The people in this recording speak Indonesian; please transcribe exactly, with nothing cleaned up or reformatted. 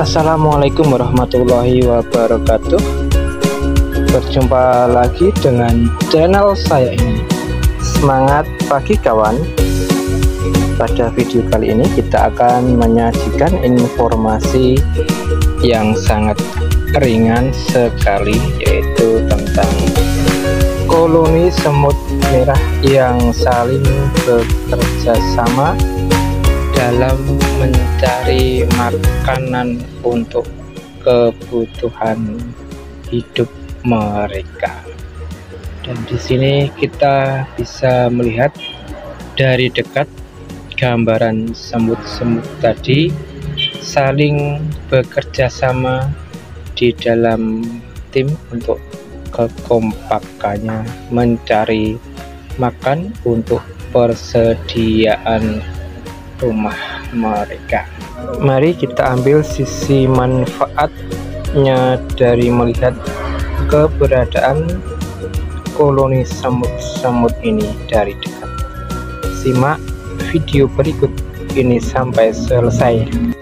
Assalamualaikum warahmatullahi wabarakatuh. Berjumpa lagi dengan channel saya ini, Semangat Pagi Kawan. Pada video kali ini kita akan menyajikan informasi yang sangat ringan sekali, yaitu tentang koloni semut merah yang saling bekerja sama dalam mencari makanan untuk kebutuhan hidup mereka. Dan di sini kita bisa melihat dari dekat gambaran semut-semut tadi saling bekerja sama di dalam tim untuk kekompakannya mencari makan untuk persediaan rumah mereka. Mari kita ambil sisi manfaatnya dari melihat keberadaan koloni semut-semut ini dari dekat. Simak video berikut ini sampai selesai.